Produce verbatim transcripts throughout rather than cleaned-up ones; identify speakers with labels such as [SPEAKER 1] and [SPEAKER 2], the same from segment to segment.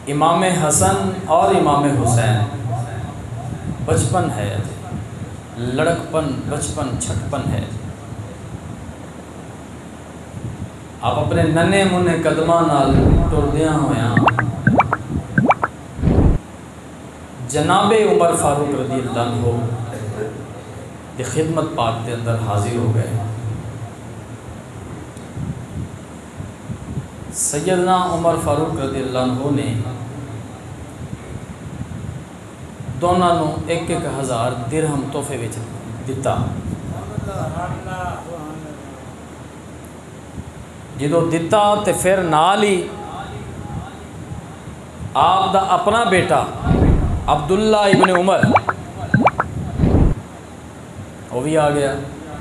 [SPEAKER 1] امام حسن اور امام حسین بچپن ہے، لڑکپن بچپن چھٹپن ہے۔ آپ اپنے ننے منے قدماں نال ٹردیاں ہویاں جناب عمر فاروق رضی اللہ عنہ دی خدمت پاک دے اندر حاضر ہو گئے۔ سیدنا عمر فاروق رضی اللہ عنہ نے دونوں نو ایک ایک ہزار درہم تحفے وچ دتا۔ جدو دتا تے پھر نال ہی آپ دا اپنا بیٹا عبداللہ ابن عمر وہ بھی آ گیا۔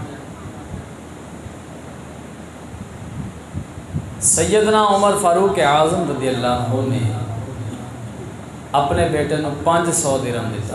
[SPEAKER 1] سیدنا عمر فاروق اعظم رضی اللہ عنہ نے اپنے بیٹے نو پانچ سو درہم دیتا۔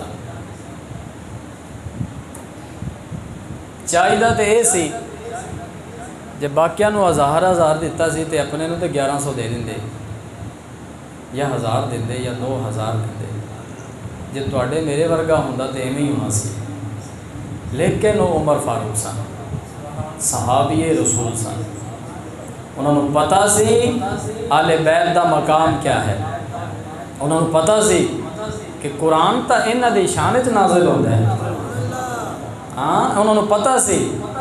[SPEAKER 1] چاہیدہ تے اے سی جب باقیہ نو ہزار ہزار دیتا سی تے اپنے نو تے گیارہ سو دے دیں دے یا ہزار دیں دے یا دو ہزار دیں دے، جب تواڈے میرے ورگا ہوندا تے ایویں ہی ہونا سی۔ لیکن وہ عمر فاروق سن، صحابی رسول سن، انہوں نے پتہ سی آل بیت دا مقام کیا ہے، انہوں نے پتہ سی کہ قرآن تا انہاں دی شان وچ نازل ہوتا ہے۔ ہاں انہوں نے پتہ سی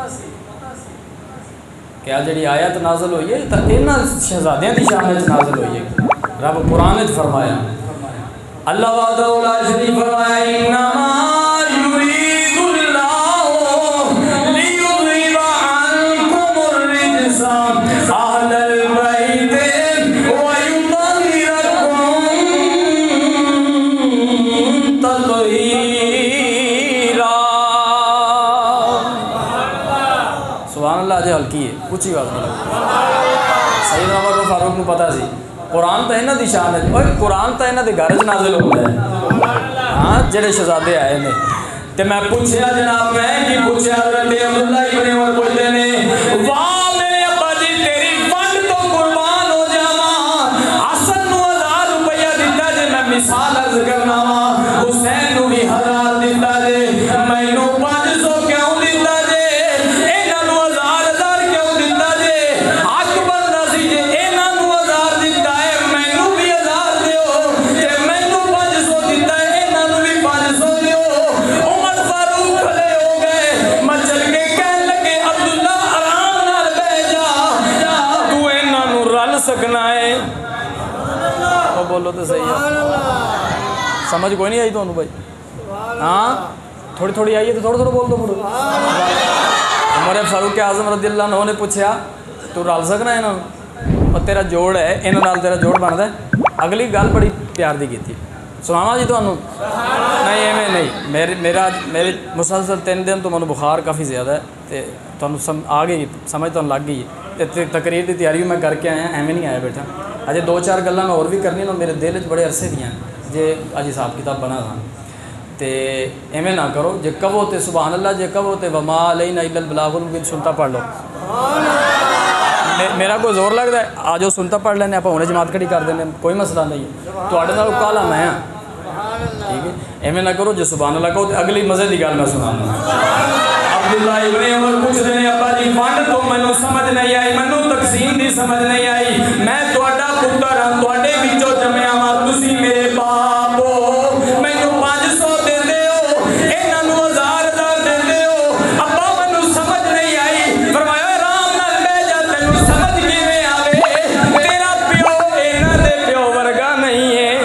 [SPEAKER 1] کہ آ جڑی آیت نازل ہوئی ہے تا انہاں شہزادیاں دی شان وچ نازل ہوئی ہے۔ رب قرآن وچ فرمایا، اللہ وحدہ لا شریک فرمایا، انما یرید اللہ لیذہب عنکم الرجس اہل البیت ویطہرکم تطہیرا۔ سبحان اللہ، جی ہلکی ہے، اونچی بات نہیں لگتی۔ سیدنا عمر فاروق کو پتہ سی قرآن تا انہاں دی شان ہے، اور قرآن تا انہاں دے گھر وچ نازل ہوتا ہے۔ ہاں جڑے شہزادے آئے نے تے میں پوچھیا جناب میں کی پوچھیا حضرت عبداللہ ابن عمر پوچھتے نے، واہ میرے ابا جی تیری ونڈ تو قربان ہو جاواں، حسن نو ہزار روپیہ دیتا جے میں مثال عرض کرنا وا، حسین نو بھی ہزار دیتا جے، مینوں پانچ سو کیوں دیتا جے، انہاں نو ہزار ہزار کیوں دیتا جے، حق بندا سی جے انہاں نو ہزار دیتا ہے مینوں بھی ہزار دیو، جے مینوں پانچ سو دیتا ہے انہاں نو بھی پانچ سو دیو۔ عمر فاروق کھڑے ہو گئے، مچل کے کہنے لگے عبداللہ آرام نال بیٹھ جا، تو انہاں نو رل سکنا ہے۔ وہ بولو تو صحیح ہے، سمجھ کوئی نہیں آئی تو انہوں بھائی؟ ہاں تھوڑی تھوڑی آئی ہے تو تھوڑا تھوڑا بول دو مڑو۔ عمر فاروق اعظم رضی اللہ عنہ نے پوچھا تو رل سکنا ہے انہوں، اور تیرا جوڑ ہے انہوں نال تیرا جوڑ بنتا ہے۔ اگلی گل بڑی پیار دی کی تھی، سناواں جی تمہیں؟ نہیں ایویں نہیں، میرے میرا میرے مسلسل تین دن تو مجھے بخار کافی زیادہ ہے، تے تمہیں سم آ گئی سمجھ تمہیں لگ گئی ہے، تقریر کی تیاری میں کر کے آیا، ایویں نہیں آیا بیٹھا۔ اجے دو چار گلاں میں اور بھی کرنی نا، میرے دل وچ بڑے عرصے دیاں جے اج حساب کتاب بنا تھا، تے ایویں نہ کرو، جے کہو تے سبحان اللہ، جے کہو تے وما علینا الا البلاغ المبین سنتا پڑھ لو۔ میرا کوئی زور لگتا ہے آ جاؤ سنتا پڑھ لینے، آپ ہنے جماعت کھڑی کر دیں، کوئی مسئلہ نہیں ہے، تواڈے نال کالا میں ہاں، ٹھیک ہے؟ ایویں نہ کرو، جو سبحان اللہ کہو تے اگلی مزے دی گل میں سنانا۔ عبداللہ ابن عمر پوچھتے ہیں، ابا جی ونڈ تو مینوں سمجھ نہیں آئی، مینوں تقسیم دی سمجھ نہیں آئی، میں تواڈا پتر ہاں، تواڈے وچوں جمیا وا، تسی میرے باپ ہو، مینوں پانچ سو دیندے ہو، انہاں نوں ہزار ہزار دیندے ہو، ابا مینوں سمجھ نہیں آئی۔ فرمایا آرام نال بیٹھ جا، تینوں سمجھ کیویں آوے، تیرا پیو انہاں دے پیو ورگا نہیں ہے،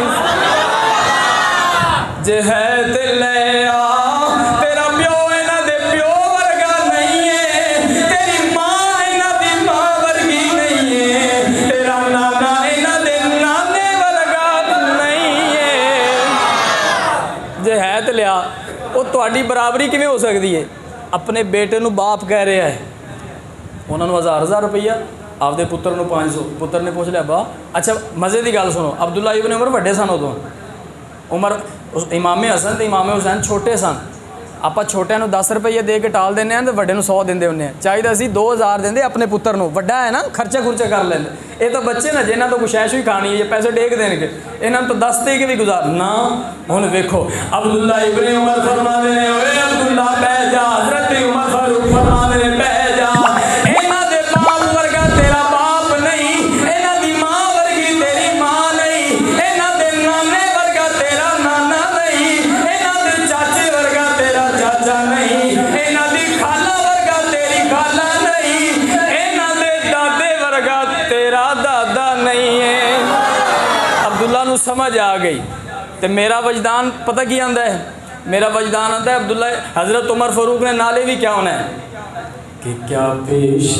[SPEAKER 1] جے ہے تے لے آ، تیرا پیو انہاں دے پیو ورگا نہیں ہے، تیری ماں انہاں دی ماں ورگی نہیں ہے، تیرا نانا انہاں دے نانے ورگا نہیں ہے، جے ہے تے لیا۔ وہ تواڈی برابری کیویں ہو سکتی ہے؟ اپنے بیٹے نو باپ کہہ رہا ہے، انہوں نے ہزار ہزار روپیہ، آپ دے پتر نو پانچ سو، پتر نے پوچھ لیا با اچھا مزے دی گل سنو، عبداللہ ابن عمر وڈے سن ادوں، عمر امام حسن تے امام حسین چھوٹے سن، ਆਪਾਂ ਛੋਟਿਆਂ ਨੂੰ ਦਸ ਰੁਪਏ ਦੇ ਕੇ ਟਾਲ ਦਿੰਦੇ ਹਾਂ ਤੇ ਵੱਡੇ ਨੂੰ ਸੌ ਦਿੰਦੇ ਹੁੰਦੇ ਆ। ਚਾਹੀਦਾ ਅਸੀਂ ਦੋ ਹਜ਼ਾਰ ਦਿੰਦੇ ਆਪਣੇ ਪੁੱਤਰ ਨੂੰ, ਵੱਡਾ ਹੈ ਨਾ ਖਰਚਾ ਖੁਰਚਾ ਕਰ ਲੈਂਦੇ। ਇਹ ਤਾਂ ਬੱਚੇ ਨਾ ਜਿਨ੍ਹਾਂ ਤੋਂ ਕੁਛ ਐਸ਼ ਵੀ ਖਾਣੀ ਹੈ, ਪੈਸੇ ਡੇਕ ਦੇਣਗੇ, ਇਹਨਾਂ ਨੂੰ ਤਾਂ ਦਸ ਦੇ ਕੇ ਵੀ ਗੁਜ਼ਾਰ ਨਾ। ਹੁਣ ਵੇਖੋ ਅਬਦੁੱਲਾ ਇਬਨ ਉਮਰ ਫਰਮਾਉਂਦੇ ਨੇ, ਓਏ ਅਬਦੁੱਲਾ ਬਹਿ ਜਾ, ਹਜ਼ਰਤ ਉਮਰ ਫਾਰੂਕ ਫਰਮਾਉਂਦੇ ਨੇ ਬਹਿ ਜਾ, ਇਹਨਾਂ ਦੇ ਬਾਪ ਵਰਗਾ ਤੇਰਾ ਬਾਪ ਨਹੀਂ, ਇਹਨਾਂ ਦੀ ਮਾਂ ਵਰਗੀ ਤੇਰੀ ਮਾਂ ਨਹੀਂ, ਇਹਨਾਂ ਦੇ ਨਾਨੇ ਵਰਗਾ ਤੇਰਾ ਨਾਨਾ ਨਹੀਂ, ਇਹਨਾਂ ਦੇ ਚਾਚੇ ਵਰਗਾ ਤੇਰਾ ਚਾਚਾ ਨਹੀਂ, ਇਹਨਾਂ ਦੀ ਖਾਲਾ ਵਰਗਾ ਤੇਰੀ ਖਾਲਾ ਨਹੀਂ, ਇਹਨਾਂ ਦੇ ਦਾਦੇ ਵਰਗਾ ਤੇਰਾ ਦਾਦਾ ਨਹੀਂ ਹੈ। ਅਬਦੁੱਲਾ ਨੂੰ ਸਮਝ ਆ ਗਈ ਤੇ ਮੇਰਾ ਵਜਦਾਨ ਪਤਾ ਕੀ ਆਂਦਾ ਹੈ, मेरा वजदान आता है अब्दुल्ला हज़रत उमर फ़ारूक ने नाले भी क्या होना है कि क्या पेश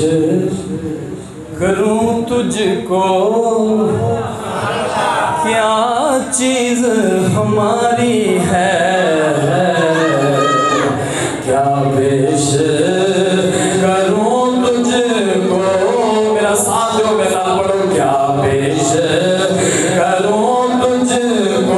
[SPEAKER 1] करूं तुझको, क्या चीज़ हमारी है, क्या पेश करूं तुझको, मेरा साथ दो मेरे साथ पढ़ो, क्या पेश करूं तुझको,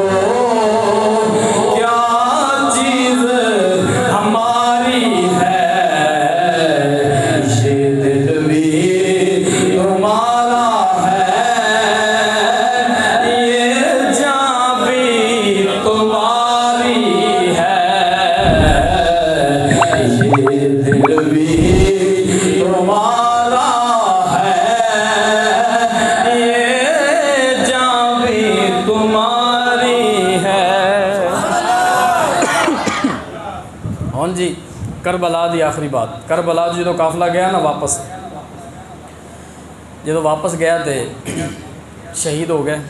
[SPEAKER 1] करबला दी आखिरी बात। करबला जो काफिला गया ना वापस, जो वापस गया तो शहीद हो गए,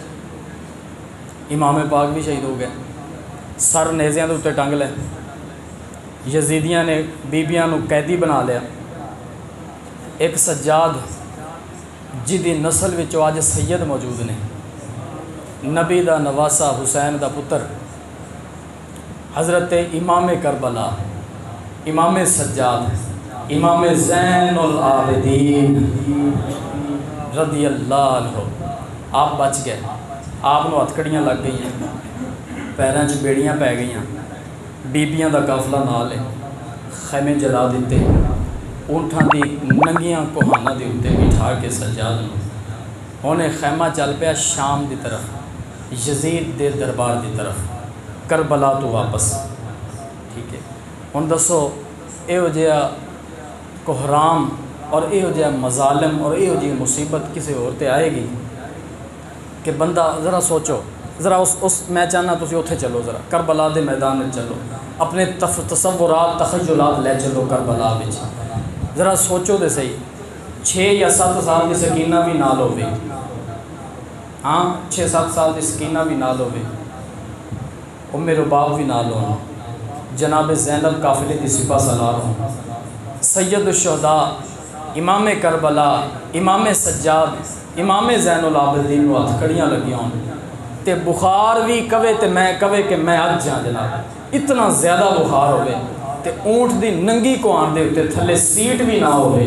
[SPEAKER 1] इमाम पाक भी शहीद हो गए, सर नेज़ियां के उत्ते टंग ले, यजीदियां ने बीबियां नू कैदी बना लिया। एक सज्जाद जिदी नस्ल विचों अज सैयद मौजूद ने, नबी दा नवासा हुसैन दा पुत्र हज़रत इमाम करबला, इमाम सज्जाद, इमाम ज़ैनुल आबिदीन रज़ियल्लाहु अन्हु, आप बच गए। आप नूं हथकड़ियाँ लग गई, पैरों च बेड़ियाँ पै गई, बीबियां दा काफिला नाल है, खैमे जला दिते, ऊँठां दी नंगियां कोहाना दे उत्ते बिठा के सज्जाद नूं हुण खैमा चल पिया शाम की तरफ, यजीद दे दरबार की तरफ, करबला तो वापस। ठीक है, हुण दसो इहो जिहा कोहराम और इहो जिहा मज़ालिम और इहो जी मुसीबत किसी होर ते आएगी कि बंदा ज़रा सोचो, ज़रा उस उस मैं चाहना तुसीं उत्थे चलो, ज़रा करबला दे मैदान में चलो, अपने तफ तसव्वुरात तखय्युलात ले चलो करबला विच, ज़रा सोचो तो सही। छे या सत्त साल की सकीना भी नाल होवे, हाँ छे सत्त साल की सकीना भी नाल होवे, उम्मे रुबाब भी नाल होना, जनाब ज़ैनब काफ़िले की सिपा सलार हों, सैयद शुहदा इमाम करबला, इमाम सज्जाद, इमाम ज़ैनुल आबिदीन नूं हथकड़ियाँ लगियां होण ते बुखार भी कवे ते मैं कवे कि मैं अज जां जनाब, इतना ज़्यादा बुखार होवे ते ऊँट दी नंगी कुआन दे उत्ते थले सीट भी ना होवे,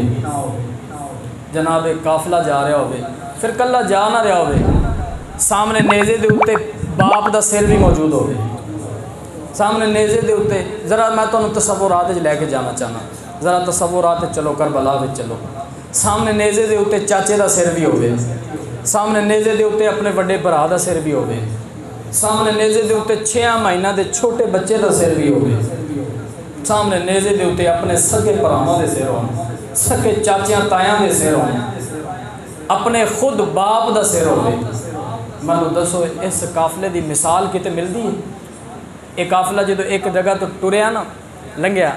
[SPEAKER 1] जनाब काफिला जा रहा होवे, फिर कल्ला जा ना रहा होवे, सामने नेज़े दे उत्ते बाप दा सिर भी मौजूद होवे, सामने नेज़े दे उत्ते, ज़रा मैं तुहानूं तसव्वुरात च लैके जाना चाहना, ज़रा तसव्वुरात चलो करबला विच चलो, सामने नेज़े दे उत्ते चाचे दा सिर भी होवे, सामने नेज़े दे उत्ते अपने बड़े भरा दा सिर भी होवे, सामने नेज़े दे उत्ते छेआं महीना दे छोटे बच्चे दा सिर भी होवे, सामने नेज़े दे उत्ते अपने सगे भरावां दे सिर होण, सगे चाचियां तायां दे सिर होण, अपने खुद बाप दा सिर होवे। मैनूं दसो इस काफिले दी मिसाल किते मिलदी है? ये काफिला जो एक जगह तो टुरिया ना लंघिया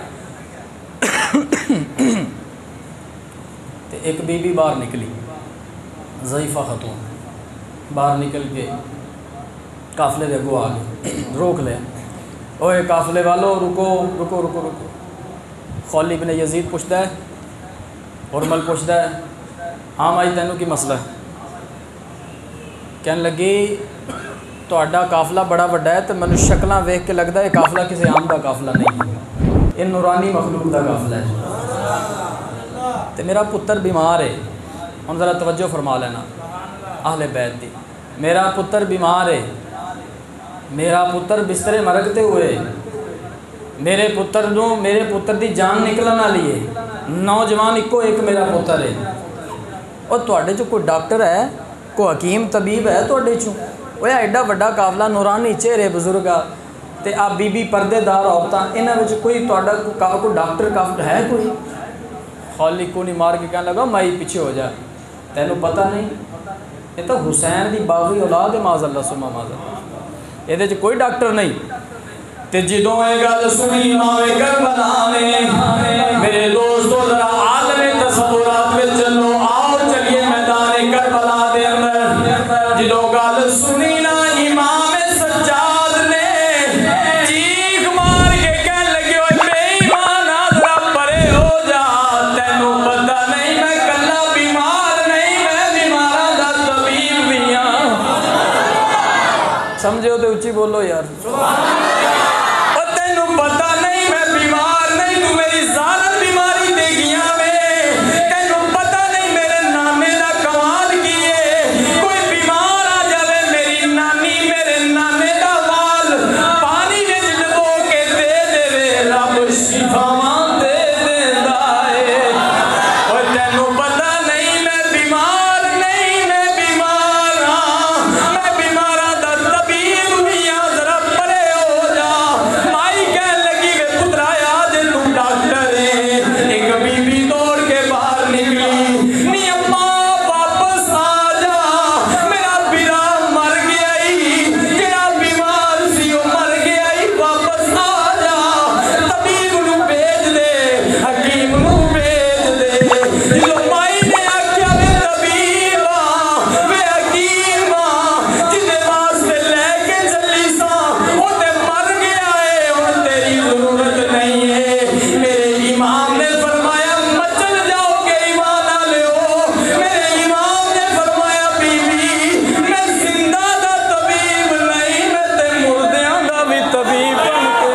[SPEAKER 1] तो एक बीबी बाहर निकली, ज़ईफ़ा खतून बाहर निकल के काफिले दे अगों आ गई, रोक लिया, ओए काफिले वालों रुको रुको रुको रुको। खौली इब्न यजीद पुछदा है, हुरमल पुछदा है, हाँ माई तैनू की मसला है? कहन लगी तुहाडा काफिला बड़ा वड्डा है तो मैनू शक्लां वेख के लगता है काफिला किसी आम का काफिला नहीं है, ये नूरानी मखलूक का काफिला है, तो मेरा पुत्र बीमार है। हुण ज़रा तवज्जो फरमा लेना अहले बैत दी, मेरा पुत्र बीमार है, मेरा पुत्र बिस्तरे मरकते हुए میرے پتر نو میرے پتر دی جان نکلن والی ہے، نوجوان ایکو ایک میرا پتر ہے، اور تواڈے چ کوئی ڈاکٹر ہے، کوئی حکیم طبیب ہے تواڈے چوں؟ وہ ایڈا وڈا قافلہ نورانی چہرے بزرگ آ تے آپ بی بی پردے دار عورتاں، انہاں وچ کوئی تواڈا کوئی ڈاکٹر کافر ہے کوئی؟ خالی کو نہیں مار کے کہنے لگا مائی پیچھے ہو جا، تینوں پتہ نہیں یہ تو حسین دی باغی اولاد ہے، معاذ اللہ سما معاذ اللہ، یہ کوئی ڈاکٹر نہیں۔ تے جدوں اے گل سنی امام کربلا نے، میرے دوستو ذرا عالم تصورات میں چلو، آؤ چلیے میدان کربلا دے اندر، جدوں گل سنی نا امام سجاد نے چیخ مار کے کہنے لگے اوے بے ایمان ذرا پرے ہو جا، تینوں پتہ نہیں میں کلا بیمار نہیں، میں بیماراں دا طبیب بھی ہاں۔ سمجھو تے اچھی بولو یار، پتہ نہیں میں بیمار نہیں، تو میری ظالم بیماری دے گیا میں، تینوں پتہ نہیں میرے نانے دا کمال کیے، کوئی بیمار آ جاوے میری نانی میرے نانے دا وال پانی میں ڈبو کے دے دے، رب شفاواں دے دیندا ہے۔ اور تینوں پتہ نہیں میں بیمار نہیں، میں بیمار ہاں، میں بیماراں دا طبیب بھی ہاں، ذرا پرے ہو جا۔ مائی کہنے لگی وے پترا آج تو ڈاکٹر ہے، ایک بی بی دوڑ کے باہر نکلی، نی اماں واپس آ جا، میرا بیرا مر گیا ہی، جڑا بیمار سی وہ مر گیا ہی، واپس آ جا، طبیب نو بھیج دے، حکیم نو بھیج دے۔ جو مائی نے آکھیا وے طبیب آ، وے حکیم آ، جدے واسطے لے کے چلی سا وہ تے مر گیا ہے، اور تیری ضرورت نہیں ہے۔ میرے امام نے فرمایا مچل جاؤ کہ ایمان والے ہو، میرے امام نے فرمایا بی بی میں زندہ دا طبیب نہیں، میں تے مردیاں دا بھی طبیب بن کے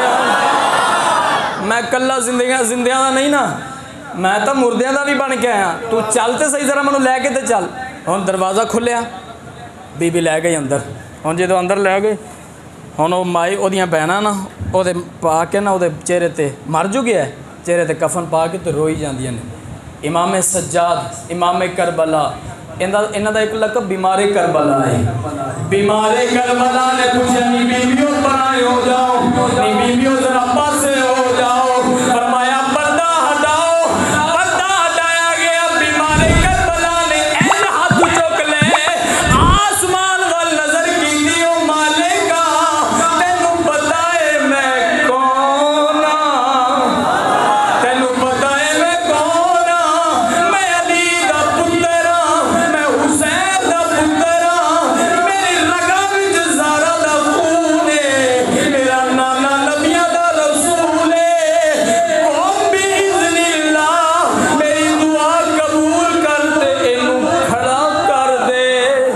[SPEAKER 1] آیا، میں کلا زندگیاں زندیاں دا نہیں نا، میں تو مردیاں دا بھی بن کے آیا، تو چل تے صحیح ذرا منو لے کے تے چل۔ ہن دروازہ کھلیا، بی بی لے گئی اندر، ہن جدوں اندر لے گئے ہن وہ مائی وہ بہناں نا وہ پا کے نا وہ چہرے تے مر جو گیا ہے، چہرے تے کفن پا کے تو روئی جاندیاں نے۔ امام سجاد امام کربلا انہاں دا ایک لقب بیمار کربلا ہے۔ بیمار کربلا نے پوچھا نی بیبیوں پرائے ہو جاؤ، نی بیبیوں ذرا پاسے ہو جاؤ، فرمایا پردہ ہٹاؤ، پردہ ہٹایا گیا، بیمار کربلا نے این ہاتھ چک لے آسمان وال نظر کی او مالکا تینوں پتہ ہے میں کون ہاں، تینوں پتہ ہے میں کون ہاں، میں علی دا پتر ہاں، میں حسین دا پتر ہاں، میری رگاں وچ زہرا دا خون ہے، میرا نانا نبیاں دا رسول ہے، قوم بِإِذْنِ اللہ میری دعا قبول کر دے، اینوں کھڑا کر دے۔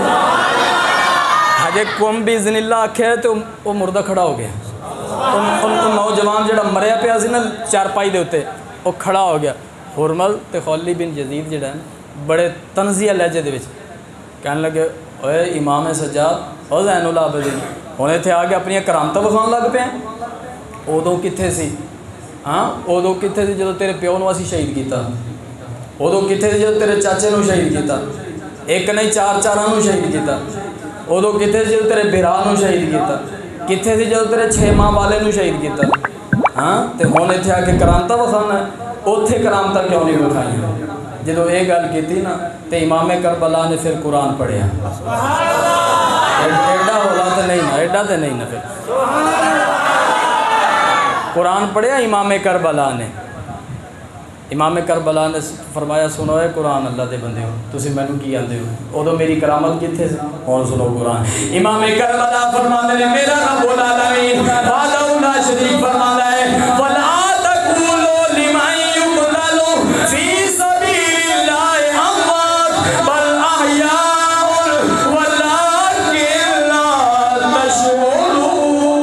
[SPEAKER 1] ہجے قوم بِإِذْنِ اللہ آکھیا تو وہ مردہ کھڑا ہو گیا، ان نوجوان جڑا مریا پیا سی نا چارپائی دے اوتے وہ کھڑا ہو گیا۔ ہرمل تے خولد بن یزید جڑا ہے بڑے طنزیہ لہجے دے وچ کہنے لگے اوے امام سجاد او زین العابدین ہن ایتھے آ کے اپنی کرامتاں وکھاؤن لگ پے، ادوں کتھے سی؟ ہاں ادوں کتھے سی جدوں تیرے پیو نو اسی شہید کیتا، ادوں کتھے سی جدوں تیرے چاچے نو شہید کیتا، ایک نہیں چار چاراں نو شہید کیتا، ادوں کتھے سی جدوں تیرے بیرا نو شہید کیتا، کتھے سی جدوں تیرے چھ ماہ والے نو شہید کیتا، ہاں تے ہن ایتھے آ کے کرامتاں وکھانا ہے، اوتھے کرامتاں کیوں نہیں وکھائیاں؟ جدوں یہ گل کیتی نا تے امام کربلا نے پھر قرآن پڑھیا، ایڈا ہولا تے نہیں نا، ایڈا تے نہیں نا، پھر قرآن پڑھیا امام کربلا نے۔ امام کربلا نے فرمایا سنو اے قرآن اللہ دے بندے ہو، تسی مینوں کی آندے ہو، ادوں میری کرامت کتھے سی؟ ہن سنو قرآن۔ امام کربلا فرماندے نے میرا رب العالمین وحدہ لا شریک فرماتا ہے ولا تقولوا لمن يقتل في سبيل الله اموات بل احياء ولكن لا تشعرون۔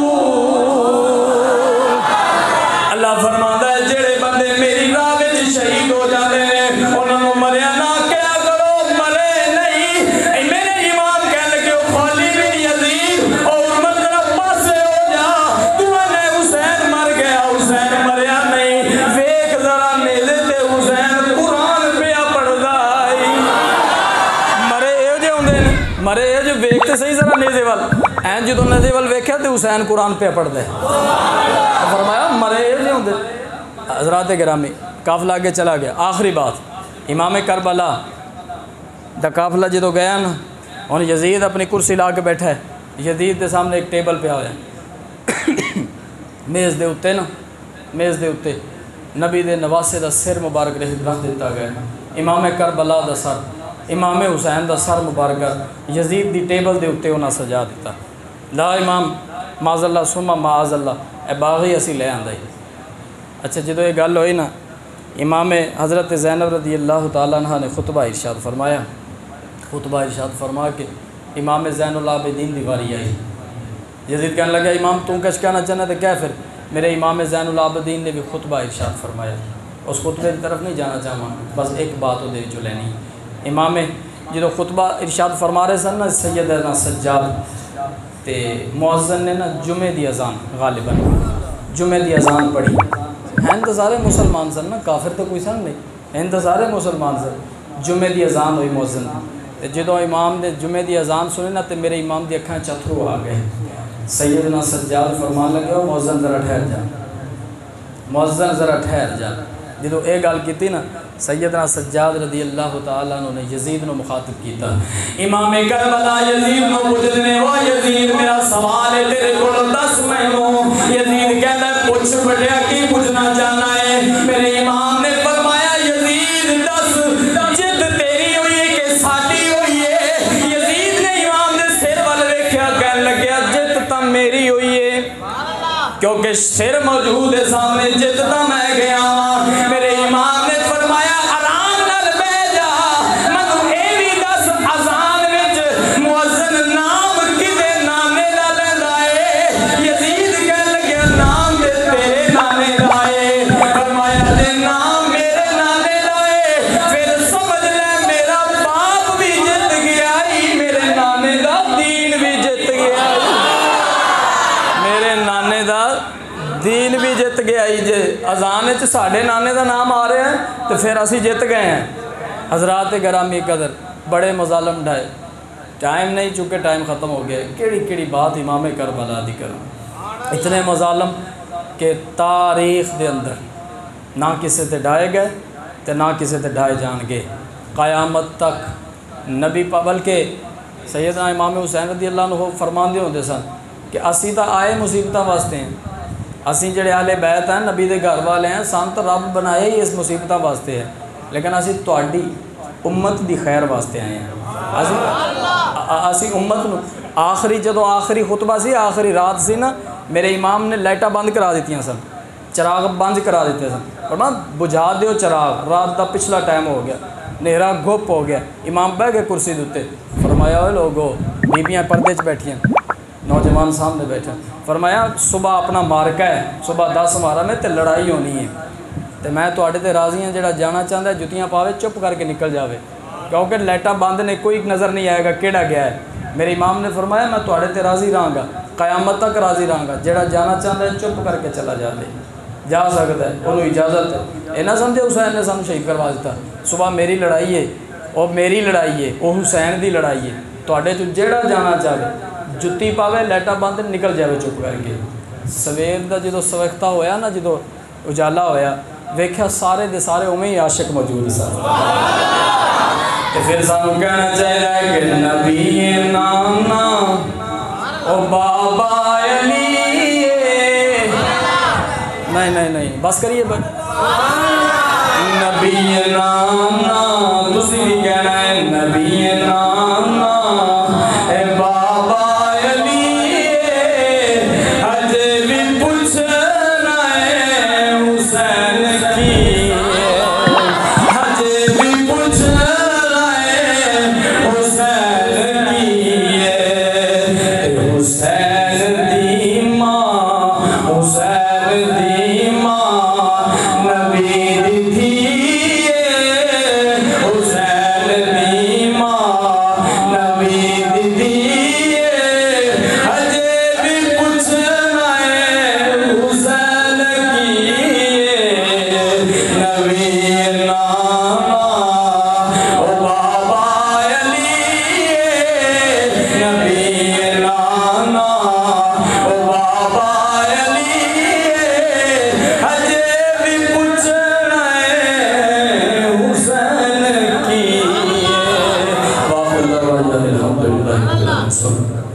[SPEAKER 1] اللہ فرماتا ہے جڑے بندے میری راہ وچ شہید ہو جاتے ہیں انہوں نے مریا نہ کیا کرو، مرے نہیں۔ میرے امام کہنے لگے خالد بن یزید اور عمر ذرا پاسے ہو جا، تو نے حسین مر جدو ندی ول ویکھیا تو حسین قرآن پہ پڑھتا ہے، فرمایا مرے یہ نہیں ہوندے۔ حضرات گرامی قافلہ آگے چلا گیا۔ آخری بات، امام کربلا دا قافلہ جدو گیا نا، اور یزید اپنی کرسی لا کے بیٹھا ہے، یزید دے سامنے ایک ٹیبل پہ آیا میز دے اتے نا، میز دے اتے نبی دے نواسے دا سر مبارک رکھ دیتا گیا، امام کربلا دا سر، امام حسین دا سر مبارک یزید دی ٹیبل دے اتے انہاں سجا دیتا۔ لا امام معاذ اللہ سما معاذ اللہ اے باغی اسی لے آندا ہی۔ اچھا جدو یہ گل ہوئی نا، امام حضرت زینب رضی اللہ تعالیٰ عنہ نے خطبہ ارشاد فرمایا، خطبہ ارشاد فرما کے امام زین العابدین دی واری آئی۔ یزید کہنے لگا امام تم کچھ کہنا چاہنا تو کیا؟ پھر میرے امام زین العابدین نے بھی خطبہ ارشاد فرمایا۔ اس خطبے کی طرف نہیں جانا چاہوں، بس ایک بات وہ دے جو لینی۔ امام جدو خطبہ ارشاد فرما رہے سن نا سیدنا سجاد تے مؤذن نے نا جمعے دی اذان غالباً جمعے دی اذان پڑھی۔ ہیں تو سارے مسلمان سن نا، کافر تو کوئی سن نہیں، ہیں تو سارے مسلمان سن۔ جمعے دی اذان ہوئی مؤذن تے جدو امام نے جمعے دی اذان سنی نا تے میرے امام دی اکھاں چتھرو آ گئے۔ سیدنا سجاد فرمان لگے ہو مؤذن ذرا ٹھہر جا، مؤذن ذرا ٹھہر جا۔ جدو اے گل کیتی نا سیدنا سجاد رضی اللہ تعالیٰ عنہ نے یزید نو مخاطب کیتا، امام کربلا یزید نو پوچھنے وا یزید میرا سوال ہے تیرے کول دس مینوں۔ یزید کہندا پوچھ بڑیا کی پوچھنا چاہنا ہے؟ میرے امام نے فرمایا یزید دس جد تیری ہوئی ہے کہ ساڈی ہوئی ہے؟ یزید نے امام دے سر ول ویکھیا کہن لگیا جد تا میری ہوئی ہے، کیونکہ سر موجود ہے سامنے، جد تا میں گیا ہاں۔ میرے امام نے فرمایا آرام نال بیٹھ جا، مینوں اے وی دس اذان وچ مؤذن نام کدے نانے دا لیندا ہے؟ یزید کہن لگیا نام دے تیرے نانے دا ہے۔ فرمایا دے نام میرے نانے دا ہے، پھر سمجھ لے میرا باپ بھی جت گیا ہی، میرے نانے دا دین بھی جت گیا ہی، میرے نانے دا دین بھی جت گیا ہی۔ جے اذان وچ ساڈے نانے دا نام آ رہا ہے تو پھر اسی جت گئے ہیں۔ حضرات گرامی قدر بڑے مظالم ڈھائے، ٹائم نہیں چونکہ ٹائم ختم ہو گیا، کیڑی کیڑی بات امام کربلا دی کروں۔ اتنے مظالم کہ تاریخ دے اندر نہ کسے تے ڈھائے گئے تے نہ کسے تے ڈھائے جان گے قیامت تک۔ نبی پا بلکہ سیدنا امام حسین رضی اللہ عنہ فرمان دے ہوندے سن کہ اسی تا آئے مصیبتاں واسطے ہیں، اسی جڑے اہل بیت ہیں نبی دے گھر والے ہیں، سان تو رب بنایا ہی اس مصیبتاں واسطے ہے، لیکن اسی تہاڈی امت دی خیر واسطے آئے ہیں۔ اسی اسی امت نو آخری جدو آخری خطبہ سی، آخری رات سی نا، میرے امام نے لائٹاں بند کرا دیتیاں سن، چراغ بند کرا دیتے سن، فرمایا بجھا دیو چراغ، رات دا پچھلا ٹائم ہو گیا، نیرا گھپ ہو گیا۔ امام بیٹھ گئے کرسی دے اوتے، فرمایا اوے لوگو، بیبیاں پردے چ بیٹھیاں، نوجوان سامنے بیٹھے، فرمایا صبح اپنا مارکا ہے، صبح دس مارا میں تے لڑائی ہونی ہے، تے میں تواڈے تے راضی ہاں جڑا جانا چاہتا ہے جتیاں پاوے چپ کر کے نکل جاوے، کیونکہ لائٹاں بند نے، کوئی نظر نہیں آئے گا کیڑا گیا ہے۔ میرے امام نے فرمایا میں تواڈے تے راضی رہاں گا، قیامت تک راضی رہاں گا، جڑا جانا چاہتا ہے چپ کر کے چلا جا دے، جا سکتا ہے، انہوں اجازت ہے۔ یہ نہ سمجھے حسین نے سانو شہید کروا دیتا، صبح میری لڑائی ہے، وہ میری لڑائی ہے، وہ حسین دی لڑائی ہے، تواڈے چ جڑا جانا چاہے جتی پاوے لائٹاں بند نکل جائے چپ کر کے۔ سویر دا جدو سویختہ ہویا نا، جدو اجالا ہویا، ویکھیا سارے دے سارے اوویں ہی عاشق موجود سن۔ تے پھر سانو کہنا چاہیے کہ نبی نانا او بابا علی، نہیں نہیں نہیں بس کریے نبی نانا، تسی بھی کہنا ہے نبی نانا اے بابا علی، اجے بھی پوچھنا ہے حسین کی، اجے بھی پوچھنا ہے حسین کی، حسین دی ماں، حسین دی ماں نبی دی تھی، حسین دی ماں
[SPEAKER 2] دعوانا الحمدللہ رب العالمین.